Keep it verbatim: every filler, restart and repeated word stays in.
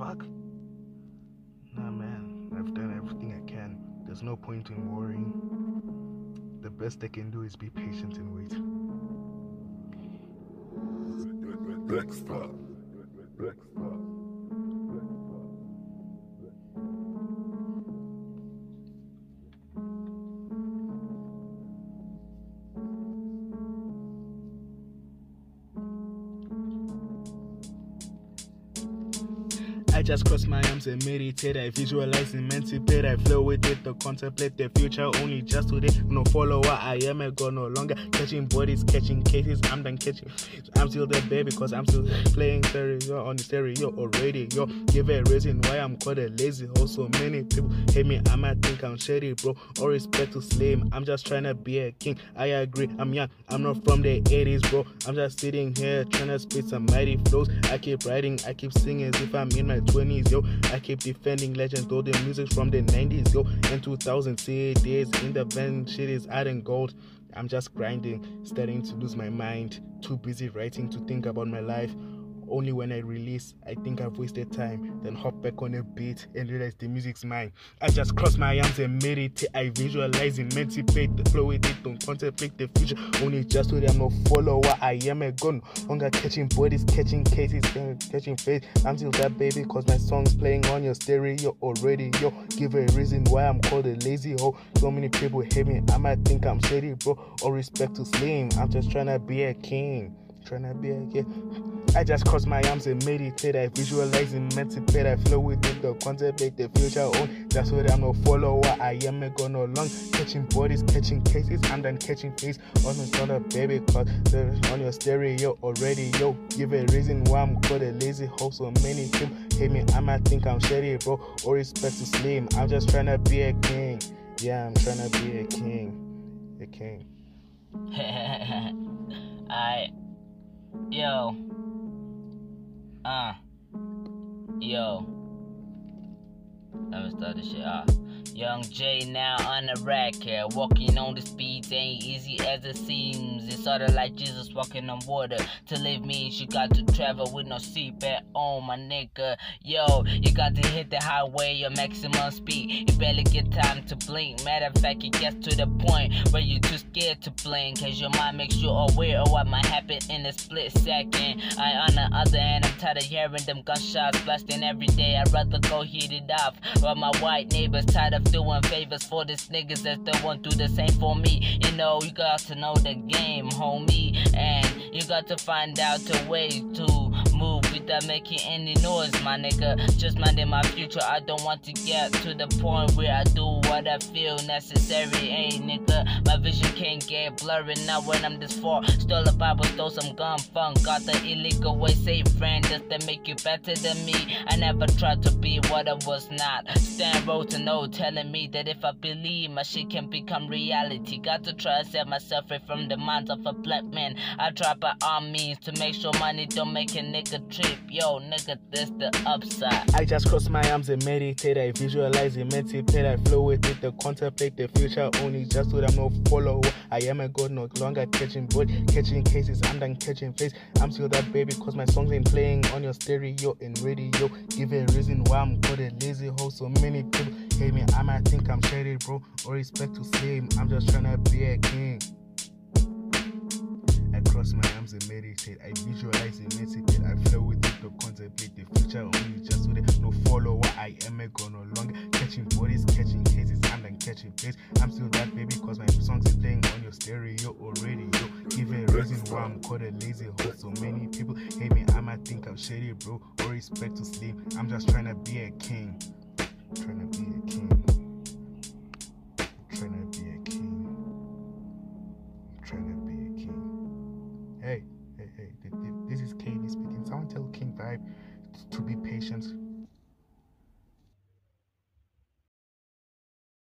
fuck? Nah, man, I've done everything I can. There's no point in worrying. The best I can do is be patient and wait. Dextah. Dextah. I just cross my arms and meditate. I visualize, emancipate. I flow with it to contemplate the future. Only just today, no follower. I am a god, no longer catching bodies, catching cases. I'm done catching. I'm still there, baby, cause I'm still playing stereo on the stereo or radio. Give a reason why I'm called a lazy hoe. So many people hate me. I might think I'm shady, bro. All respect to Slim. I'm just trying to be a king. I agree. I'm young. I'm not from the eighties, bro. I'm just sitting here trying to spit some mighty flows. I keep writing. I keep singing as if I'm in my twenties, yo. I keep defending legends, though the music's from the nineties, yo. And two thousand C Ds in the band, shit is adding gold. I'm just grinding, starting to lose my mind. Too busy writing to think about my life. Only when I release, I think I've wasted time. Then hop back on a beat and realize the music's mine. I just cross my arms and meditate. I visualize, emancipate, the flow with it, don't contemplate the future. Only just so that I'm no follower. I am a gun. Hunger catching bodies, catching cases, catching face. I'm still that, baby, cause my song's playing on your stereo already, yo. Give a reason why I'm called a lazy hoe. So many people hate me. I might think I'm shady, bro. All respect to Slim. I'm just trying to be a king. Trying to be a king. I just cross my arms and meditate. I visualize, emancipate. I flow with it, to contemplate the future. On that's why I'm no follower. I am a gun no long catching bodies, catching cases. I'm done catching face on the shoulder, baby, cause they're on your stereo already, yo. Give a reason why I'm called a lazy hoe. So many people hate me. I might think I'm shady, bro. All respect to Slim. I'm just trying to be a king. Yeah, I'm trying to be a king. A king. I, yo. Uh, yo, let me start this shit off. Young Jay now on the rack here. Walking on the speeds ain't easy as it seems. It's sorta like Jesus walking on water. To live means you got to travel with no seatbelt on, my nigga. Yo, you got to hit the highway your maximum speed. You barely get time to blink. Matter of fact, it gets to the point where you're too scared to blink, cause your mind makes you aware of what might happen in a split second. I, on the other hand, I'm tired of hearing them gunshots blasting every day. I'd rather go heat it off. But my white neighbors tired of doing favors for these niggas that still won't do the same for me. You know, you got to know the game, homie, and you got to find out the way to move without making any noise, my nigga. Just minding my future. I don't want to get to the point where I do what I feel necessary, hey nigga. My vision can't get blurry now when I'm this far. Stole a Bible, stole some gun funk. Got the illegal way, say friend, does that make you better than me? I never tried to be what I was not. Stand road to know, telling me that if I believe my shit can become reality. Got to try to set myself free from the minds of a black man. I try by all means to make sure money don't make a nigga trip. Yo, nigga, this the upside. I just cross my arms and meditate. I visualize, emancipate. I flow with it to contemplate the future. Only just so that I'm no follower. I am a god, no longer catching body, catching cases. I'm done catching face. I'm still that, baby, cause my songs ain't playing on your stereo and radio. Give a reason why I'm called a lazy hoe. So many people hate me. I might think I'm shady, bro. All respect to Slim. I'm just trying to be a king. I cross my arms and meditate. I visualize, emancipate. I flow with it to contemplate the future. Only just so that no follower. I am a god, no longer catching bodies, catching cases. I'm done catching face. I'm still that, baby, cause my songs is playing on your stereo or radio. Give a reason why I'm called a lazy hoe. So many people hate me. I might think I'm shady, bro. All respect to Slim. I'm just trying to be a king. Trying to be a king. Trying to be a king. Trying to be a king. Hey, hey, hey. This is Katie speaking. Someone tell King Vibe to be patient.